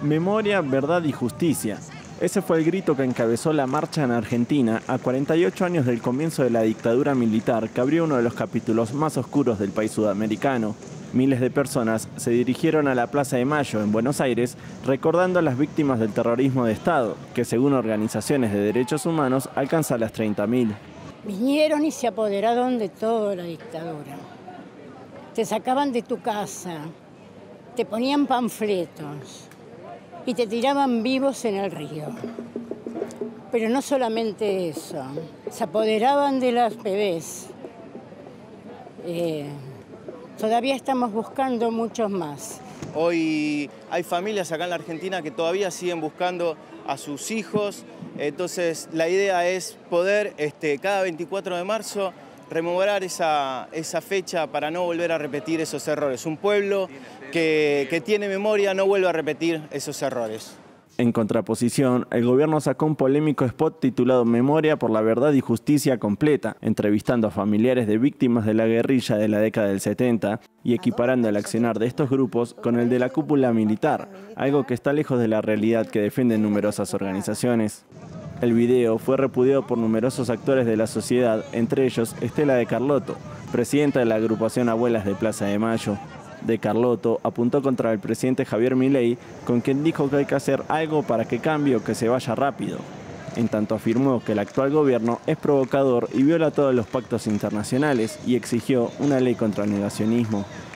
Memoria, verdad y justicia. Ese fue el grito que encabezó la marcha en Argentina a 48 años del comienzo de la dictadura militar que abrió uno de los capítulos más oscuros del país sudamericano. Miles de personas se dirigieron a la Plaza de Mayo en Buenos Aires recordando a las víctimas del terrorismo de Estado, que según organizaciones de derechos humanos alcanza las 30.000. Vinieron y se apoderaron de toda la dictadura. Te sacaban de tu casa, te ponían panfletos y te tiraban vivos en el río. Pero no solamente eso, se apoderaban de las bebés. Todavía estamos buscando muchos más. Hoy hay familias acá en la Argentina que todavía siguen buscando a sus hijos. Entonces la idea es poder cada 24 de marzo rememorar esa fecha para no volver a repetir esos errores. Un pueblo que tiene memoria no vuelve a repetir esos errores. En contraposición, el gobierno sacó un polémico spot titulado Memoria por la verdad y justicia completa, entrevistando a familiares de víctimas de la guerrilla de la década del 70 y equiparando el accionar de estos grupos con el de la cúpula militar, algo que está lejos de la realidad que defienden numerosas organizaciones. El video fue repudiado por numerosos actores de la sociedad, entre ellos Estela de Carlotto, presidenta de la agrupación Abuelas de Plaza de Mayo. De Carlotto apuntó contra el presidente Javier Milei, con quien dijo que hay que hacer algo para que cambie o que se vaya rápido. En tanto afirmó que el actual gobierno es provocador y viola todos los pactos internacionales y exigió una ley contra el negacionismo.